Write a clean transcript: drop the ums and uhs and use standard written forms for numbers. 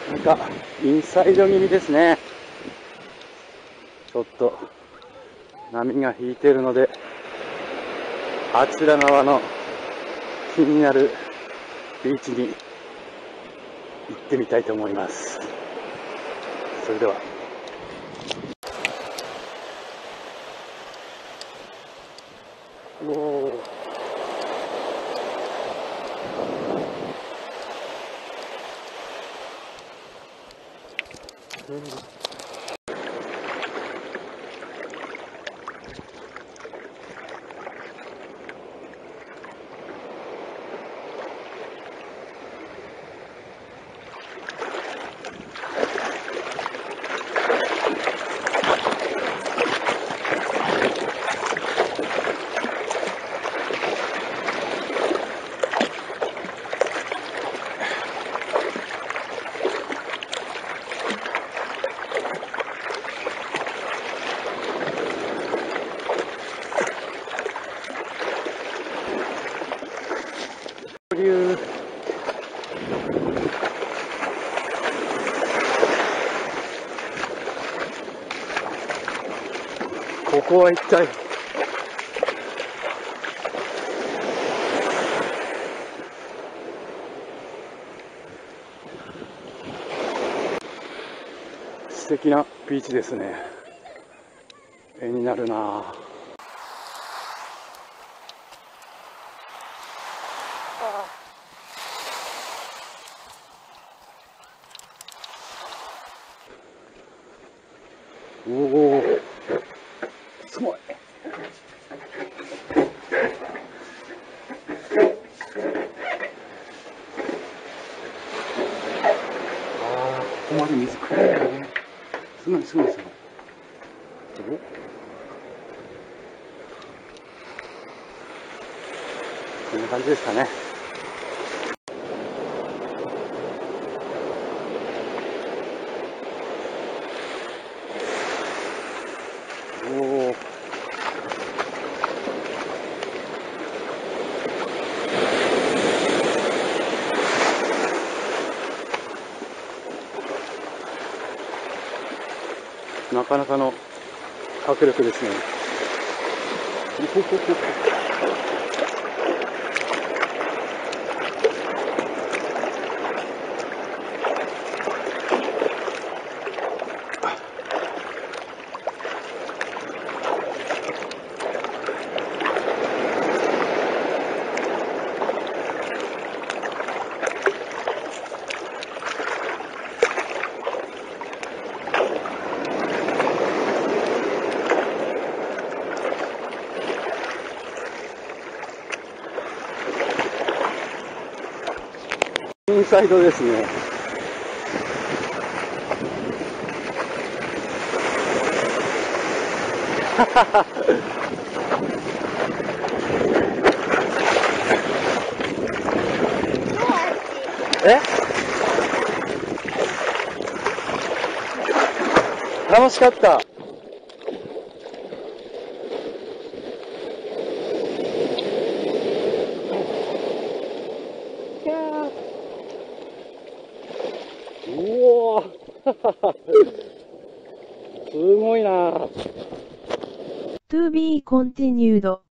なんかインサイド気味ですね。ちょっと波が引いているので、あちら側の気になるビーチに行ってみたいと思います。それでは。おー、ここは一体素敵なビーチですね。絵になるなぁ。おお、すごい。ここまで水くるね。すごいすごいすごい。こんな感じですかね。おお。なかなかの迫力ですね。インサイドですね。え？楽しかった。おおすごいな。 To be continued